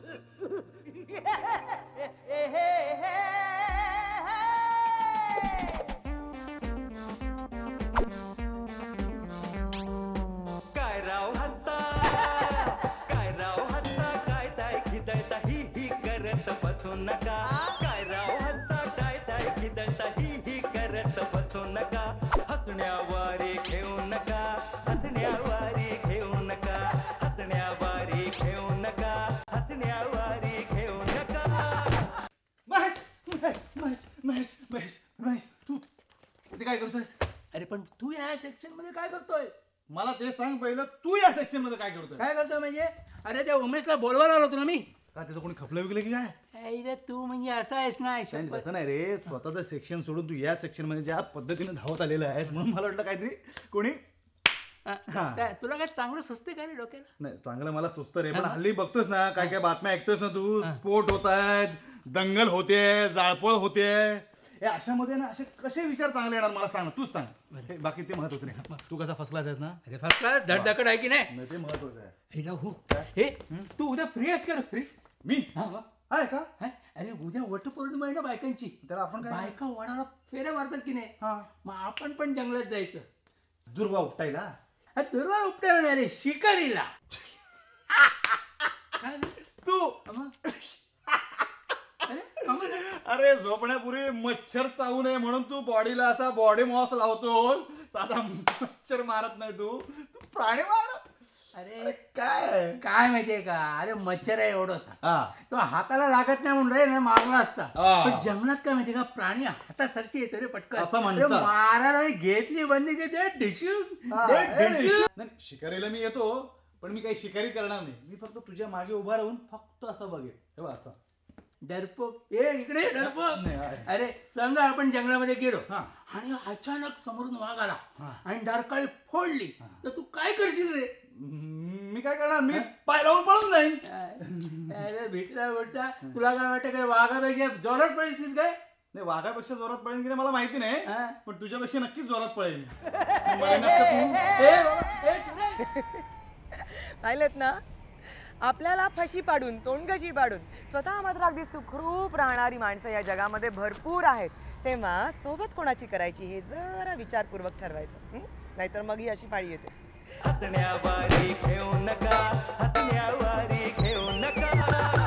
काय राव हत्ता, काय राव हत्ता, काय ताय खिदळता ही करत बसू नका. काय राव हत्ता, काय ताय खिदळता ही करत बसू नका. हसण्यावारे घेऊ नका, हसण्यावारे घेऊ नका, हसण्यावारे घेऊ नका, हसण्यावारे घेऊ नका. महेश महेश महेश महेश महेश तू ते काय करतोयस? अरे पण तू या सेक्शन मध्ये काय करतोय? मला ते सांग पहिलं, तू या सेक्शन मध्ये काय करतोय? काय करतोय म्हणजे? अरे त्या उमेशला बोलवायला आलो होतो ना मी. का त्याचं कोणी खपलं विकलं की काय? अरे तू म्हणजे असं आहेस ना. तसं नाही रे, स्वतःचं सेक्शन सोडून तू या सेक्शन मध्ये ज्या पद्धतीने धावत आलेलं आहेस म्हणून मला वाटलं काहीतरी कोणी. तुला काय चांगलं सुचते का रे डोक्याला? नाही चांगलं मला सुचतं रे, पण हल्ली बघतोयस ना काय काय बातम्या ऐकतोयस ना तू, स्फोट होत आहेत, दंगल होते, जाळपोळ होते. अशामध्ये ना असे कसे विचार चांगले येणार मला सांग, तूच सांग. बाकी ते महत्वाचं नाही. तू कसा फसलाच आहेस ना? अरे फसला धडधकड आहे की नाही? ते महत्वाचं आहे. हो हे तू उद्या फ्री आहेस का? फ्री मी आहे का? अरे उद्या वटपौर्णिमा आहे ना बायकांची. तर आपण काय बायका वडाला फेऱ्या मारतात की नाही, मग आपण पण जंगलात जायचं. दुर्वा उपटायला? दुर्वा उपटायला रे, शिकारीला. तू अरे झोपण्यापूर्वी मच्छर चावू नये म्हणून तू बॉडीला असा बॉडी मॉस लावतो, साधा मच्छर मारत नाही तू प्राणी मार. अरे काय काय माहितीये का, अरे मच्छर आहे एवढा, तो हाताला लागत नाही म्हणून रे मारला असता. पण जंगलात काय माहितीये का, प्राणी हातासारखी येतो रे पटकन, असं म्हणतात. मारायला घेतली बंदी शिकारीला मी येतो, पण मी काही शिकारी करणार नाही. मी फक्त तुझ्या मागे उभा राहून फक्त असं बघेल. तेव्हा असं डरपोक इकडे डरपोक. अरे समजा आपण जंगलामध्ये गेलो आणि अचानक समोरून वाघ आला आणि डरकाळी फोडली तर तू काय करशील रे? मी काय करणार, मी पाय लावून पळून जाईन. अरे भित्रा बोलता, तुला काय वाटतं काय वाघापेक्षा जोरात पळशील काय? नाही, वाघापेक्षा जोरात पळेल की नाही मला माहिती नाही, पण तुझ्यापेक्षा नक्कीच जोरात पळेल. पाहिलेत ना, आपल्याला फशी पाडून तोंडगशी पाडून स्वतः मात्र अगदी सुखरूप राहणारी माणसं या जगामध्ये भरपूर आहेत. तेव्हा सोबत कोणाची करायची हे जरा विचारपूर्वक ठरवायचं, नाहीतर मग ही अशी पाळी येते. हसण्यावारे घेऊ नका, हसण्यावारे घेऊ नका.